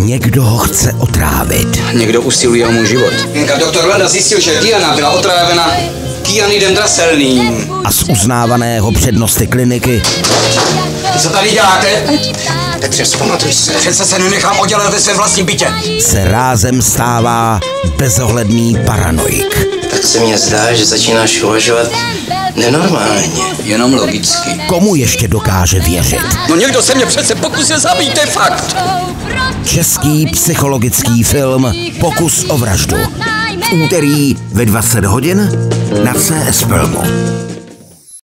Někdo ho chce otrávit. Někdo usiluje o můj život. Jenka doktor Lada zjistil, že Diana byla otrávena kyanidem draselným. A z uznávaného přednosty kliniky... Co tady děláte? Petře, vzpamatuj se. Přece se nenechám oddělat ve svém vlastním bytě. Se rázem stává bezohledný paranoik. Tak se mně zdá, že začínáš uvažovat nenormálně. Jenom logicky. Komu ještě dokáže věřit? No někdo se mě přece pokusil zabít, to je fakt. Český psychologický film Pokus o vraždu. V úterý ve 20 hodin na CS Filmu.